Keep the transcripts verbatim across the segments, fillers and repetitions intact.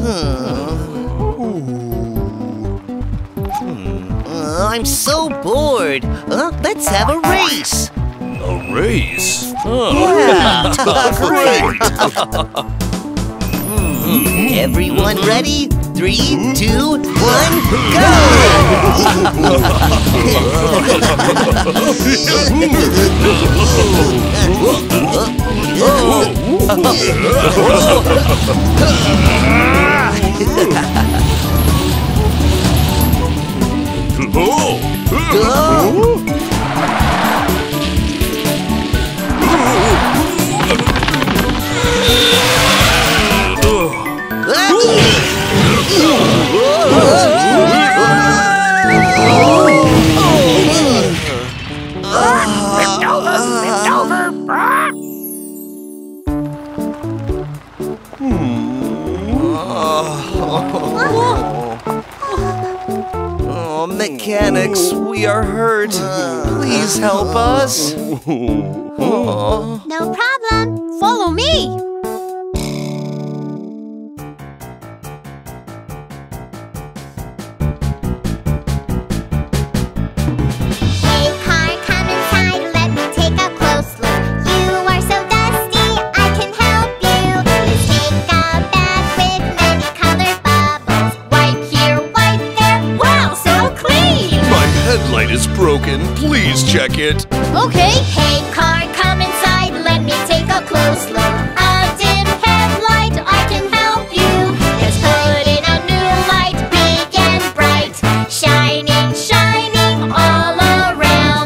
Uh, I'm so bored. Uh, let's have a race. A race? Oh. Yeah, great. hmm. Everyone ready? Three, two, one, go! Oh, mechanics, we are hurt. Please help us. No problem. Follow me. Headlight is broken. Please check it. Okay. Hey, car, come inside. Let me take a close look. A dim headlight, I can help you. Let's put in a new light, big and bright, shining, shining all around.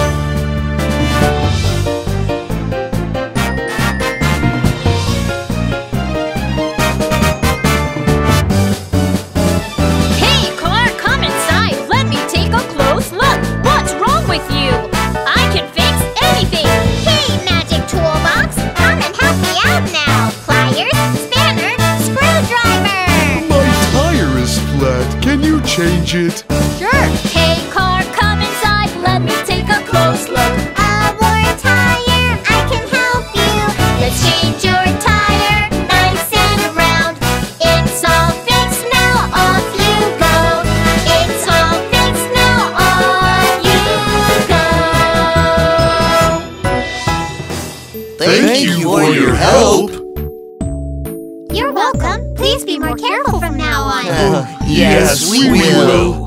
Hey, car, come inside. Let me take a close look. What's wrong with you? I can fix anything. Hey, magic toolbox, come and help me out now. Pliers, spanner, screwdriver. My tire is flat. Can you change it? Sure. Hey, car, come inside. Let me take a close look. A worn tire, I can help you. Let's change your tire, nice and round. It's all fixed now, off you go. It's all fixed now, on you go. Thank you for your help. You're welcome. Please be more careful from now on. Uh, yes, we will.